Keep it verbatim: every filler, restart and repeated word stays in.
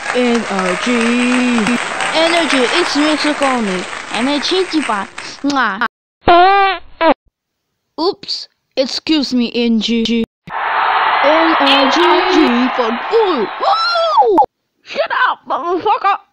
Energy. Energy, it's Mister Coney, and I changed it back. Mwah. Oops, excuse me, N G. Energy for food. Shut up, motherfucker!